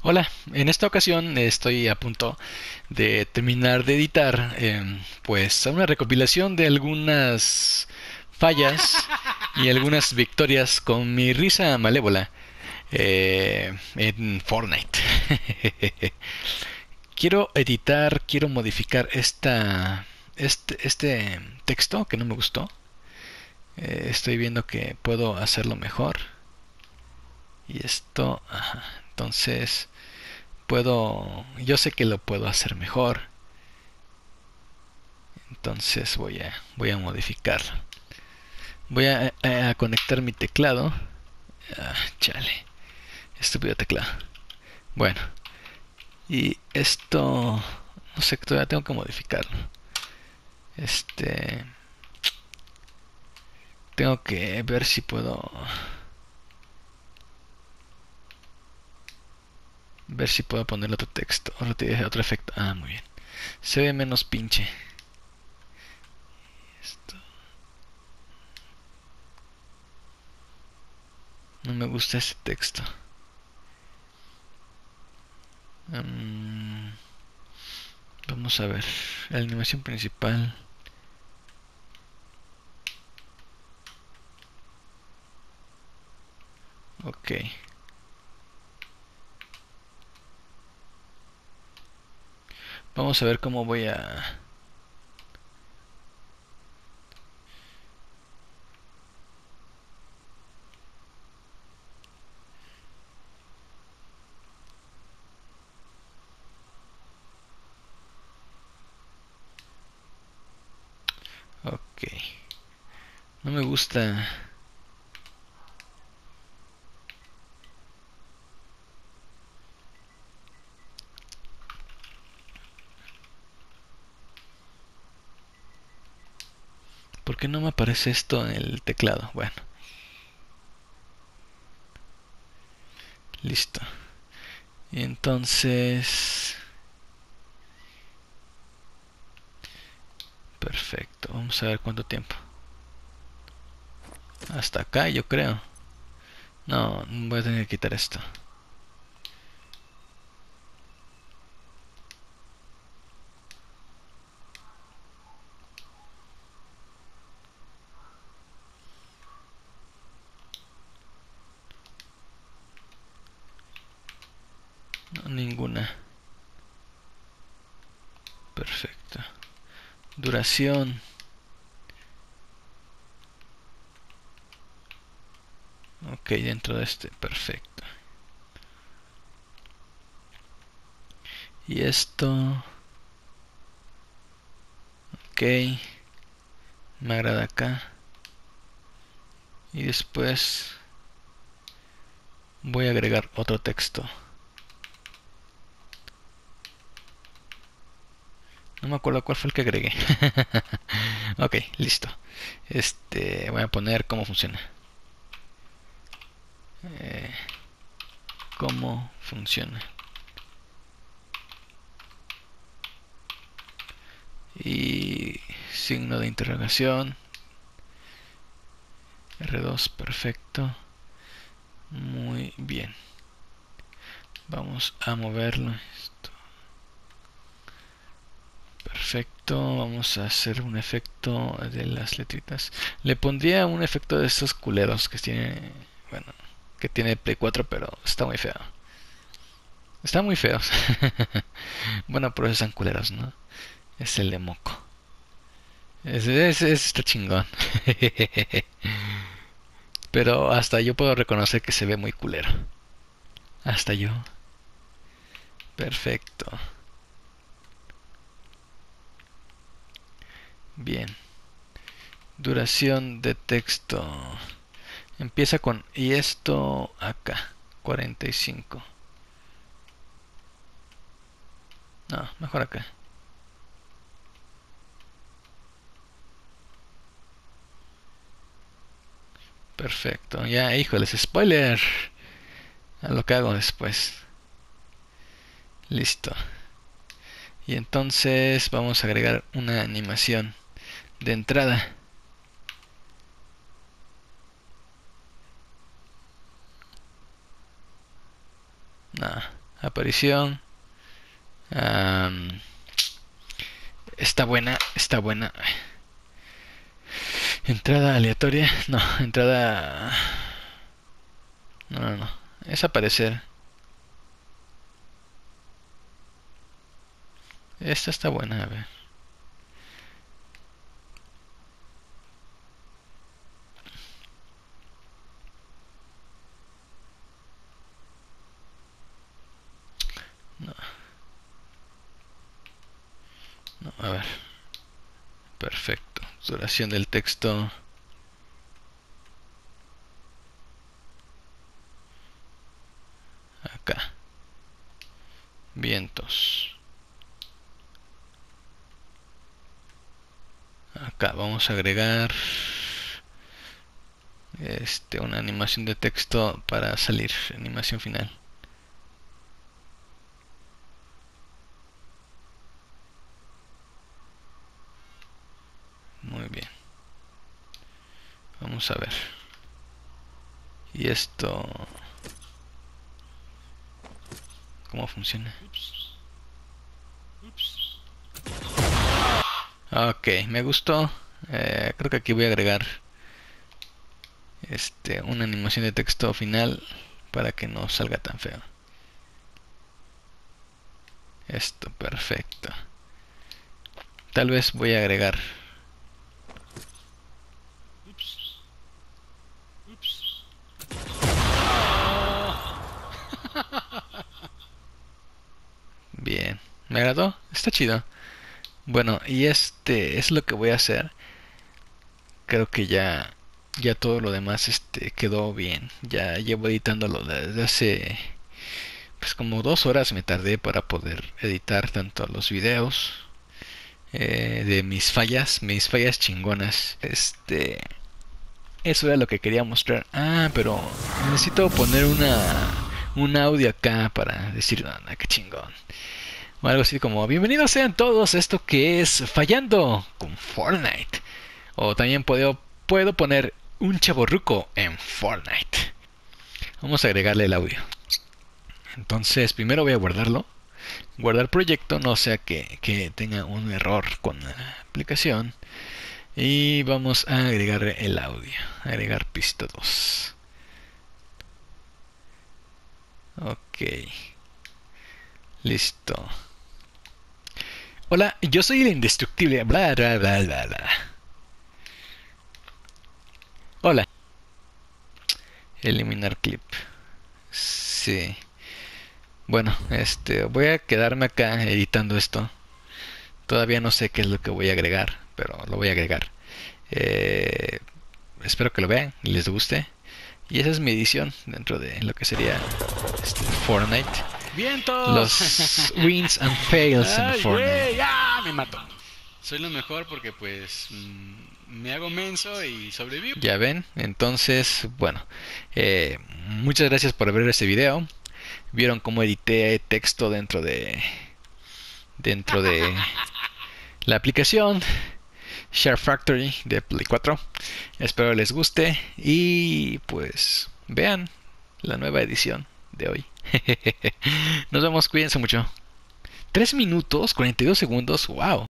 Hola, en esta ocasión estoy a punto de terminar de editar pues una recopilación de algunas fallas y algunas victorias con mi risa malévola en Fortnite. Quiero modificar este texto que no me gustó. Estoy viendo que puedo hacerlo mejor. Y esto, ajá, entonces yo sé que lo puedo hacer mejor, entonces voy a modificarlo. Voy a conectar mi teclado. Chale, estúpido teclado. Bueno, y esto, no sé, todavía tengo que modificarlo. Este, tengo que ver si puedo poner otro texto, otro efecto. Ah, muy bien. Se ve menos pinche. Esto, no me gusta ese texto. Um, Vamos a ver. La animación principal. Ok. Vamos a ver cómo voy a... Ok. No me gusta... ¿Por qué no me aparece esto en el teclado? Bueno, listo. Y entonces... Perfecto. Vamos a ver cuánto tiempo. Hasta acá, yo creo. No, voy a tener que quitar esto. No, ninguna. Perfecto. Duración. Ok, dentro de este. Perfecto. Y esto... Ok. Me agrada acá. Y después voy a agregar otro texto. No me acuerdo cuál fue el que agregué. Ok, listo. Voy a poner cómo funciona. Eh, cómo funciona. Y signo de interrogación. R2, perfecto. Muy bien. Vamos a moverlo. Esto. Perfecto. Vamos a hacer un efecto de las letritas. Le pondría un efecto de estos culeros que tiene. Bueno, que tiene Play 4, pero está muy feo. Está muy feos. Bueno, pero esos están culeros, ¿no? Es el de moco. Ese está chingón. Pero hasta yo puedo reconocer que se ve muy culero. Hasta yo. Perfecto. Bien. Duración de texto. Empieza con... Y esto acá. 45. No, mejor acá. Perfecto. Ya, híjoles, spoiler. A lo que hago después. Listo. Y entonces vamos a agregar una animación de entrada. No, aparición. Am, está buena, está buena. Entrada aleatoria. No, entrada... No, no, no. Es aparecer. Esta está buena, a ver. No, no, a ver. Perfecto. Duración del texto. Acá. Vientos. Acá vamos a agregar una animación de texto para salir, animación final. Muy bien. Vamos a ver. Y esto, ¿cómo funciona? Ok, me gustó. Creo que aquí voy a agregar una animación de texto final para que no salga tan feo. Esto, perfecto. Tal vez voy a agregar bien. ¿Me agradó? Está chido. Bueno, y es lo que voy a hacer. Creo que ya todo lo demás quedó bien. Ya llevo editándolo desde hace pues como 2 horas me tardé para poder editar tanto los videos de mis fallas chingonas. Eso era lo que quería mostrar. Ah, pero necesito poner un audio acá para decir, no, qué chingón. O algo así como, bienvenidos sean todos a esto que es Fallando con Fortnite. O también puedo poner un chavorruco en Fortnite. Vamos a agregarle el audio. Entonces, primero voy a guardarlo. Guardar proyecto, no sea que tenga un error con la aplicación. Y vamos a agregar el audio. Agregar pista 2. Ok. Listo. Hola, yo soy el indestructible. Bla, bla, bla, bla, bla. Hola. Eliminar clip. Sí. Bueno, voy a quedarme acá editando esto. Todavía no sé qué es lo que voy a agregar, pero lo voy a agregar. Espero que lo vean y les guste. Y esa es mi edición dentro de lo que sería Fortnite. ¡Vientos! Los wins and fails en Fortnite. ¡Ya! Me mato. Soy lo mejor porque pues me hago menso y sobrevivo. Ya ven, entonces, bueno, muchas gracias por ver este video. Vieron cómo edité texto dentro de la aplicación Share Factory de Play 4. Espero les guste y pues vean la nueva edición de hoy. Nos vemos, cuídense mucho. 3 minutos 42 segundos, wow.